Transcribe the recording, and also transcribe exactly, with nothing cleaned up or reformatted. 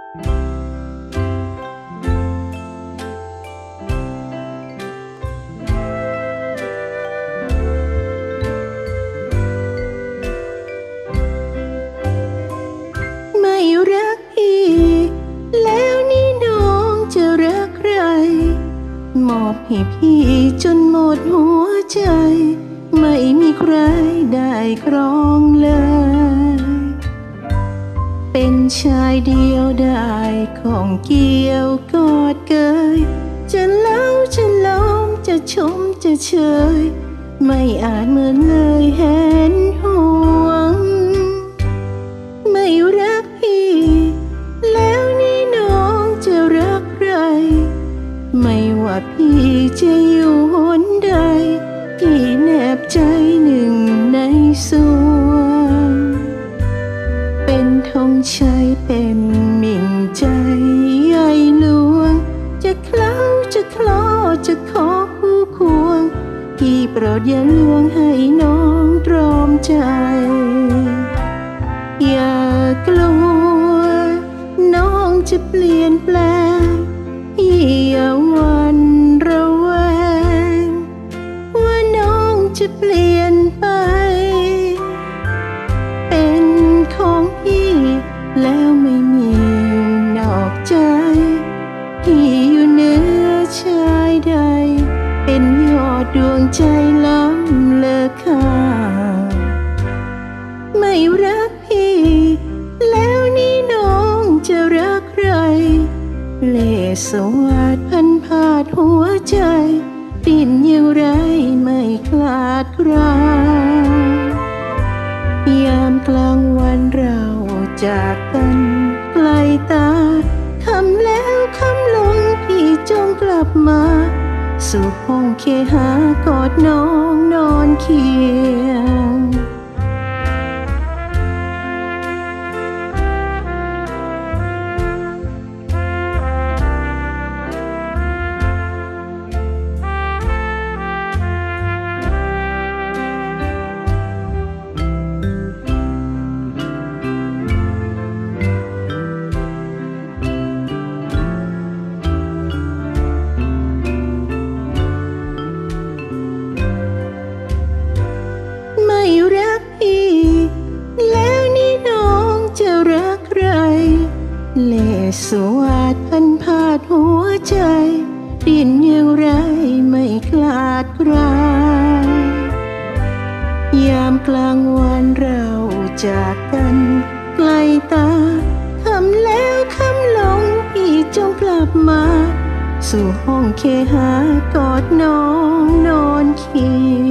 ไม่รักพี่แล้วนี่น้องจะรักใครมอบให้พี่จนหมดหัวใจไม่มีใครได้ครองเลยเป็นชายเดียวได้ของเกี่ยวกอดเกยจะเล่าจะล้อมจะชมจะเชยไม่อาจเหมือนเลยเห็นห่วงไม่รักพี่แล้วนี่น้องจะรักใครไม่ว่าพี่จะอยู่หนใดพี่แนบใจหนึ่งในสวงเป็นธงชัยเป็นมิ่งใจใหญ่หลวงจะเคล้าจะคลอจะขอคู่ควงพี่โปรดอย่าลวงให้น้องตรอมใจอย่ากลัวน้องจะเปลี่ยนแปลงอย่าหวั่นระแวงว่าน้องจะเปลี่ยนไปเป็นของพี่แล้วไม่มีนอกใจพี่อยู่เหนือชายใดเป็นยอดดวงใจล้ำเลิศค่าไม่รักพี่แล้วนี่น้องจะรักใครเล่ห์สวัสดพันพาดหัวใจดิ้นอย่างไรไม่คลาดครายามกลางวันเราจากกันไกลตาคำแล้วคำลงพี่จงกลับมาสู่ห้องเคหากอดน้องนอนเคียงไม่รักพี่แล้วนี่น้องจะรักใครเล่ห์สวัสดพันพาดหัวใจดิ้นอย่างไรไม่คลาดคลายยามกลางวันเราจากกันไกลตาคำแล้วคำลงพี่จงกลับมาสู่ห้องเคหากอดน้องนอนเคียง